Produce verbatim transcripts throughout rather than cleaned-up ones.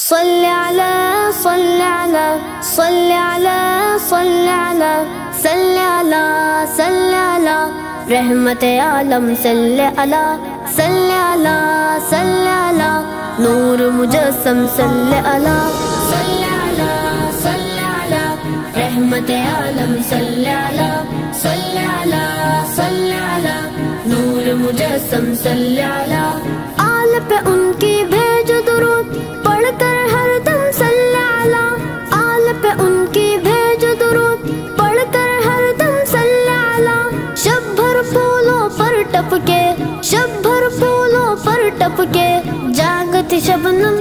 صل على صل على صل على صل على صل على صل على رحمت عالم صل على صل على صل على نور مجسم صل على صل على صل على رحمت عالم صل على صل على صل على نور مجسم صل على آل پہ ان کی بھیج درود پڑھ کر ہر دم صل علی آل پہ ان کی بھیج درود پڑھ کر ہر دم صل علی شب بھر پھولوں پر ٹپ کے شب بھر پھولوں پر ٹپ کے جاگتی شبنم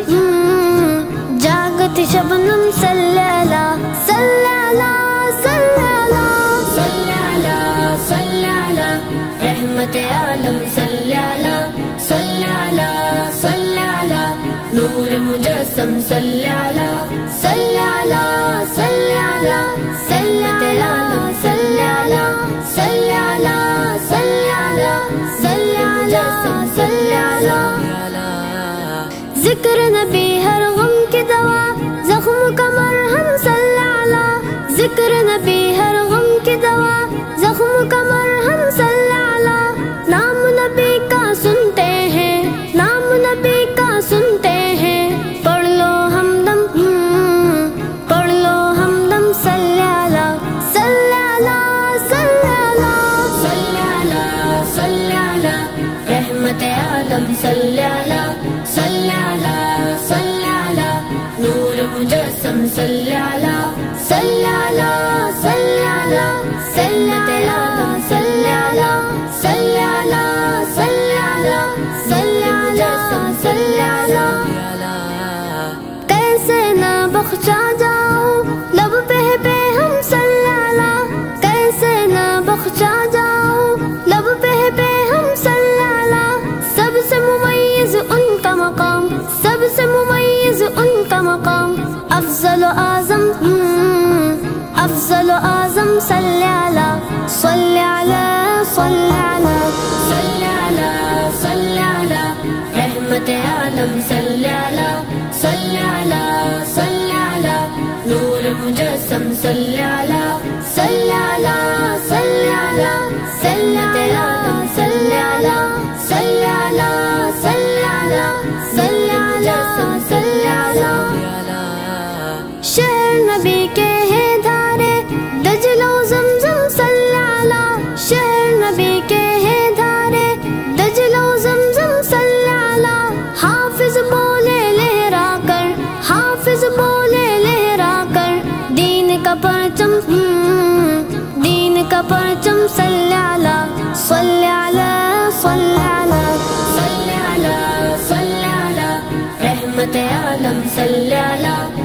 جاگتی شبنم صل علی صل علی صل علی صل علی صل علی رحمت عالم صل علی صل علی صل علی نور مجسم صل علی صل علی صل علی صل علی صل علی صل علی صل علی صل علی صل علی ذکر نبی ہر غم کی دوا زخم کا مرہم صل علی ذکر نبی ہر غم کی دوا زخم کا مرہم صل علی نام نبی کا سنتے ہیں نام نبی کا سنتے ہیں پڑھ لو ہمدم پڑھ لو ہمدم صل علی صل علی صل علی صل علی صل علی رحمت عالم صل علی صل علی صل علی نور مجسم صل علی صل علی صل علی صل علی صل علی صل علی صل علی صل علی صل علی کیسے نہ بخشا جاؤ لب پہ پہ ہم صل علی کیسے نہ بخشا جاؤ لب پہ پہ ہم صل علی سب سے ممیز ان کا مقام سب سے ممیز ان کا مقام افضل و اعظم افضل و اعظم صل علی صل علی صل علی صل علی صل علی رحمت عالم صل علی صل علی صل علی نور مجسم صل علی صل علی صل علی صل علی صل علی صل علی صل علی صل علی صل علی شہر نبی کے ہیں دھارے دجل و زمزم صل علی شہر نبی کے ہیں دھارے دجل و زمزم صل علی حافظ بولے لہرا کر حافظ بولے لہرا کر دین کا پرچم دین کا پرچم صل علی صل علی صل علی صل علی صل علی رحمت عالم صل علی